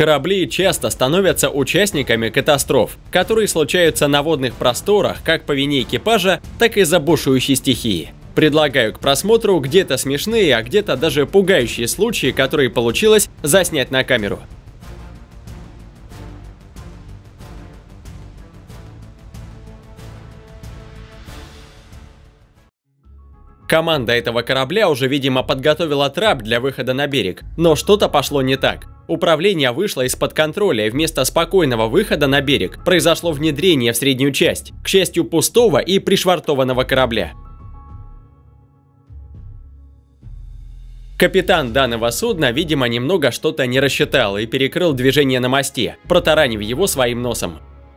Корабли часто становятся участниками катастроф, которые случаются на водных просторах как по вине экипажа, так и из-за бушующей стихии. Предлагаю к просмотру где-то смешные, а где-то даже пугающие случаи, которые получилось заснять на камеру. Команда этого корабля уже, видимо, подготовила трап для выхода на берег, но что-то пошло не так. Управление вышло из-под контроля, и вместо спокойного выхода на берег произошло внедрение в среднюю часть, к счастью, пустого и пришвартованного корабля. Капитан данного судна, видимо, немного что-то не рассчитал и перекрыл движение на мосте, протаранив его своим носом.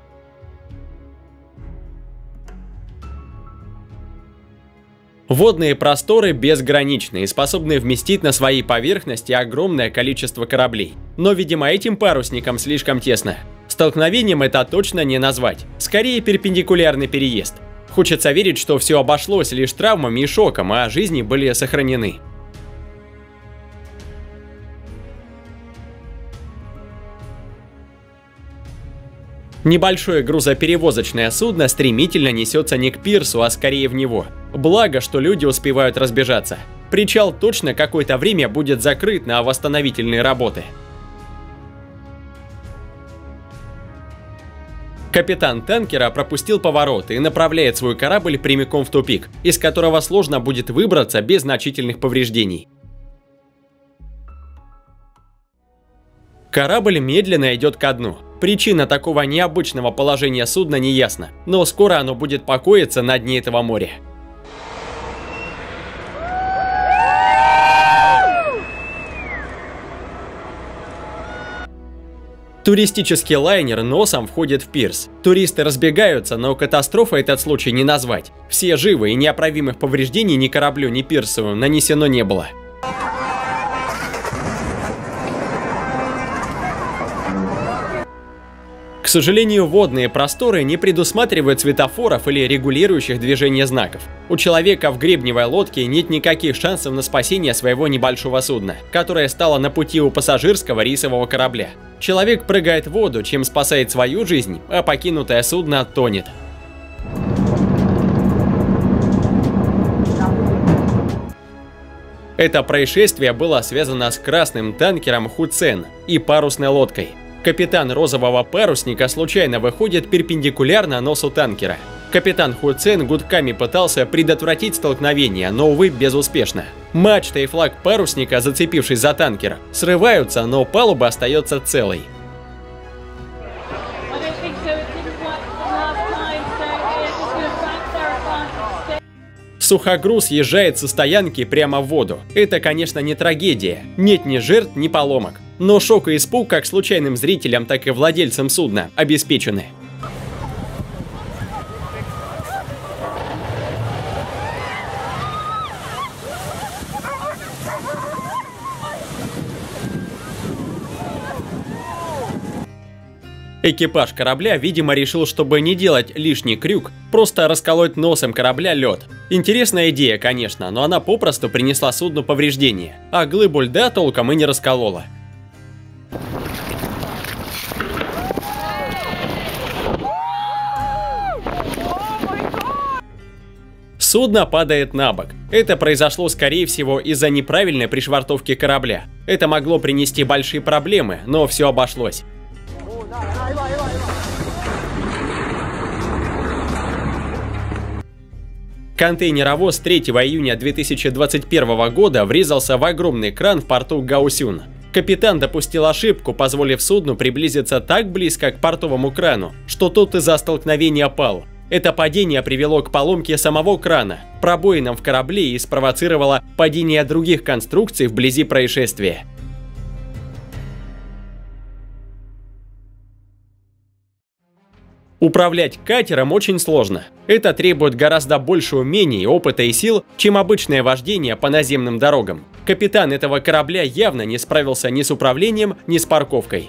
Водные просторы безграничны и способны вместить на своей поверхности огромное количество кораблей. Но, видимо, этим парусникам слишком тесно. Столкновением это точно не назвать. Скорее, перпендикулярный переезд. Хочется верить, что все обошлось лишь травмами и шоком, а жизни были сохранены. Небольшое грузоперевозочное судно стремительно несется не к пирсу, а скорее в него. Благо, что люди успевают разбежаться. Причал точно какое-то время будет закрыт на восстановительные работы. Капитан танкера пропустил поворот и направляет свой корабль прямиком в тупик, из которого сложно будет выбраться без значительных повреждений. Корабль медленно идет ко дну. Причина такого необычного положения судна не ясна, но скоро оно будет покоиться на дне этого моря. Туристический лайнер носом входит в пирс. Туристы разбегаются, но катастрофой этот случай не назвать. Все живы, и неоправимых повреждений ни кораблю, ни пирсу нанесено не было. К сожалению, водные просторы не предусматривают светофоров или регулирующих движение знаков. У человека в гребневой лодке нет никаких шансов на спасение своего небольшого судна, которое стало на пути у пассажирского рейсового корабля. Человек прыгает в воду, чем спасает свою жизнь, а покинутое судно тонет. Это происшествие было связано с красным танкером Хуцен и парусной лодкой. Капитан розового парусника случайно выходит перпендикулярно носу танкера. Капитан Хуцен гудками пытался предотвратить столкновение, но, увы, безуспешно. Мачта и флаг парусника, зацепившись за танкер, срываются, но палуба остается целой. Сухогруз съезжает со стоянки прямо в воду. Это, конечно, не трагедия. Нет ни жертв, ни поломок. Но шок и испуг как случайным зрителям, так и владельцам судна обеспечены. Экипаж корабля, видимо, решил, чтобы не делать лишний крюк, просто расколоть носом корабля лед. Интересная идея, конечно, но она попросту принесла судну повреждения, а глыбу льда толком и не расколола. Судно падает на бок. Это произошло, скорее всего, из-за неправильной пришвартовки корабля. Это могло принести большие проблемы, но все обошлось. Контейнеровоз 3 июня 2021 года врезался в огромный кран в порту Гаосюн. Капитан допустил ошибку, позволив судну приблизиться так близко к портовому крану, что тот из-за столкновения пал. Это падение привело к поломке самого крана, пробоинам в корабле и спровоцировало падение других конструкций вблизи происшествия. Управлять катером очень сложно. Это требует гораздо больше умений, опыта и сил, чем обычное вождение по наземным дорогам. Капитан этого корабля явно не справился ни с управлением, ни с парковкой.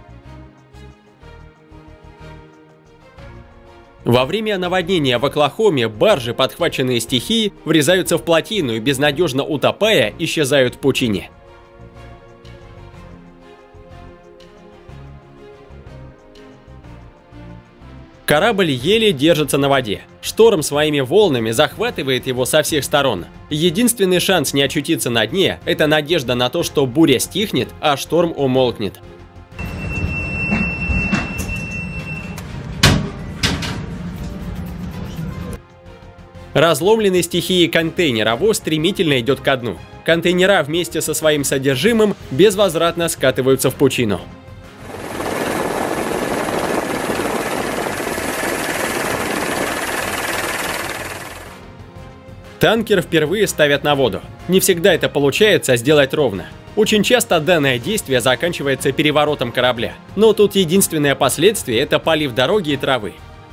Во время наводнения в Оклахоме баржи, подхваченные стихией, врезаются в плотину и, безнадежно утопая, исчезают в пучине. Корабль еле держится на воде. Шторм своими волнами захватывает его со всех сторон. Единственный шанс не очутиться на дне – это надежда на то, что буря стихнет, а шторм умолкнет. Разломленный стихией контейнеровоз стремительно идет ко дну. Контейнера вместе со своим содержимым безвозвратно скатываются в пучину. Танкер впервые ставят на воду. Не всегда это получается сделать ровно. Очень часто данное действие заканчивается переворотом корабля. Но тут единственное последствие – это полив дороги и травы.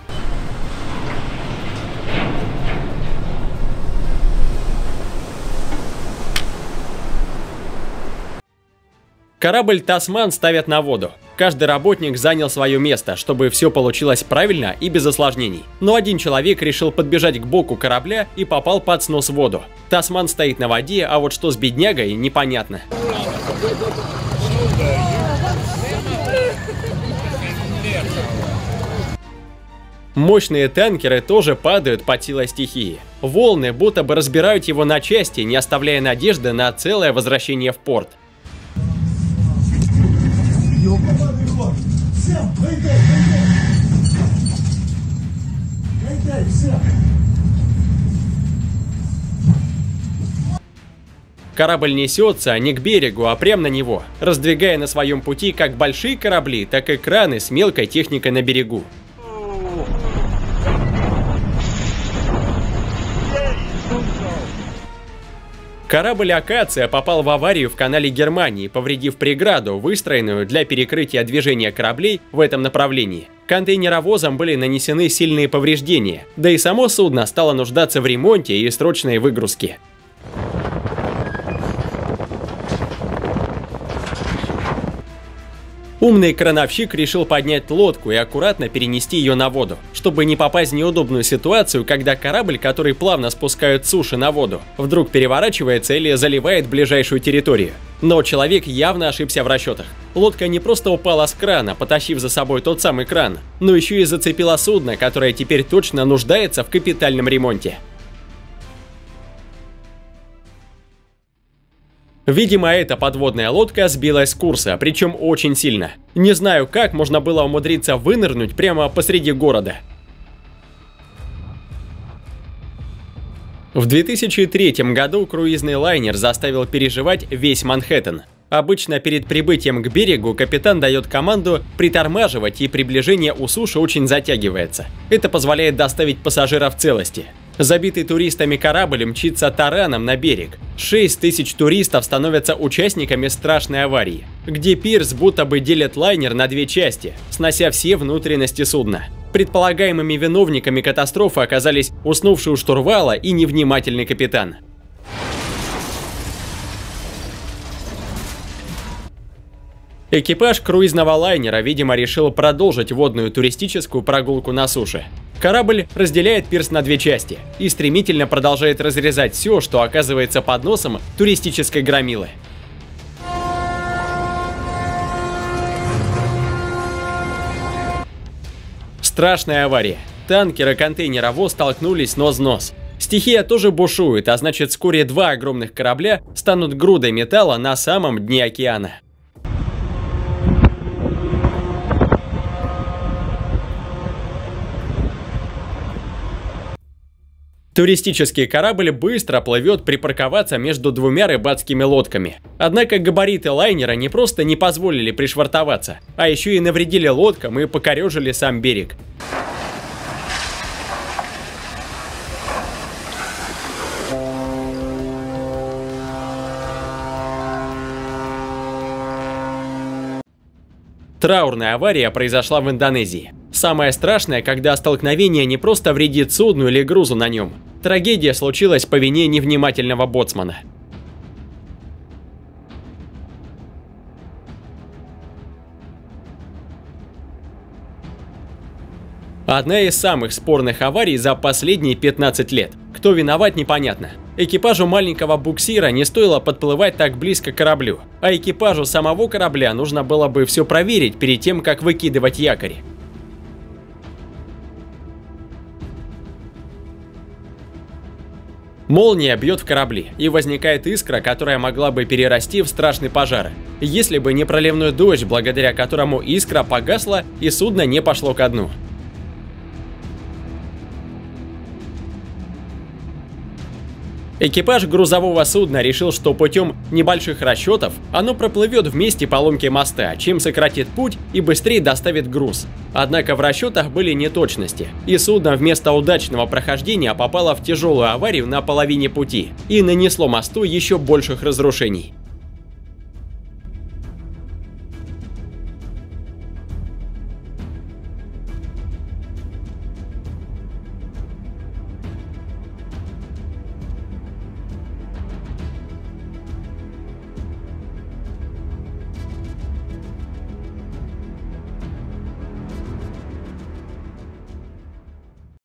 Корабль «Тасман» ставят на воду. Каждый работник занял свое место, чтобы все получилось правильно и без осложнений. Но один человек решил подбежать к боку корабля и попал под снос в воду. «Тасман» стоит на воде, а вот что с беднягой – непонятно. Мощные танкеры тоже падают под силой стихии. Волны будто бы разбирают его на части, не оставляя надежды на целое возвращение в порт. Корабль несется не к берегу, а прямо на него, раздвигая на своем пути как большие корабли, так и краны с мелкой техникой на берегу. Корабль «Акация» попал в аварию в канале Германии, повредив преграду, выстроенную для перекрытия движения кораблей в этом направлении. Контейнеровозам были нанесены сильные повреждения, да и само судно стало нуждаться в ремонте и срочной выгрузке. Умный крановщик решил поднять лодку и аккуратно перенести ее на воду, чтобы не попасть в неудобную ситуацию, когда корабль, который плавно спускают с суши на воду, вдруг переворачивается или заливает ближайшую территорию. Но человек явно ошибся в расчетах. Лодка не просто упала с крана, потащив за собой тот самый кран, но еще и зацепила судно, которое теперь точно нуждается в капитальном ремонте. Видимо, эта подводная лодка сбилась с курса, причем очень сильно. Не знаю, как можно было умудриться вынырнуть прямо посреди города. В 2003 году круизный лайнер заставил переживать весь Манхэттен. Обычно перед прибытием к берегу капитан дает команду притормаживать, и приближение у суши очень затягивается. Это позволяет доставить пассажиров в целости. Забитый туристами корабль мчится тараном на берег. 6000 туристов становятся участниками страшной аварии, где пирс будто бы делит лайнер на две части, снося все внутренности судна. Предполагаемыми виновниками катастрофы оказались уснувший у штурвала и невнимательный капитан. Экипаж круизного лайнера, видимо, решил продолжить водную туристическую прогулку на суше. Корабль разделяет пирс на две части и стремительно продолжает разрезать все, что оказывается под носом туристической громилы. Страшная авария. Танкер и контейнеровоз столкнулись нос в нос. Стихия тоже бушует, а значит, вскоре два огромных корабля станут грудой металла на самом дне океана. Туристический корабль быстро плывет припарковаться между двумя рыбацкими лодками. Однако габариты лайнера не просто не позволили пришвартоваться, а еще и навредили лодкам и покорежили сам берег. Траурная авария произошла в Индонезии. Самое страшное, когда столкновение не просто вредит судну или грузу на нем. Трагедия случилась по вине невнимательного боцмана. Одна из самых спорных аварий за последние 15 лет. Кто виноват, непонятно. Экипажу маленького буксира не стоило подплывать так близко к кораблю, а экипажу самого корабля нужно было бы все проверить перед тем, как выкидывать якорь. Молния бьет в корабли, и возникает искра, которая могла бы перерасти в страшный пожар, если бы не проливной дождь, благодаря которому искра погасла и судно не пошло ко дну. Экипаж грузового судна решил, что путем небольших расчетов оно проплывет в месте поломки моста, чем сократит путь и быстрее доставит груз. Однако в расчетах были неточности, и судно вместо удачного прохождения попало в тяжелую аварию на половине пути и нанесло мосту еще больших разрушений.